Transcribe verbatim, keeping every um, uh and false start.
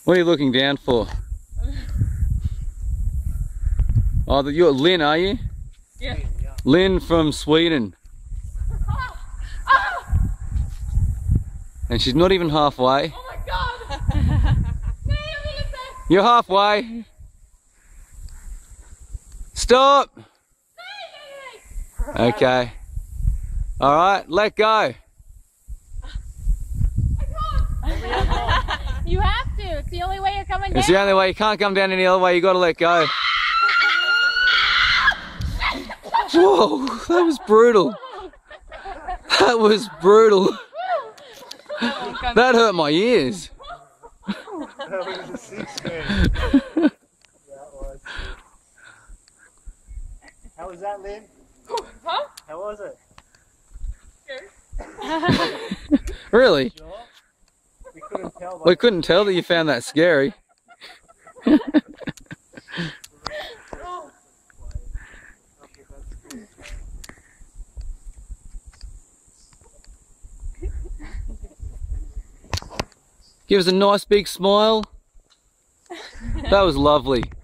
What are you looking down for? Oh, you're Lynn, are you? Yeah. Lynn from Sweden. And she's not even halfway. Oh my god! You're halfway. Stop! Okay. Alright, let go. You have to. It's the only way you're coming down. It's the only way. You can't come down any other way. You got to let go. Whoa, that was brutal. That was brutal. That hurt my ears. That was a six man. That was. How was that, Lynn? Huh? How was it? Good. Really? Sure. We couldn't tell. We couldn't tell that you found that scary. Give us a nice big smile. That was lovely.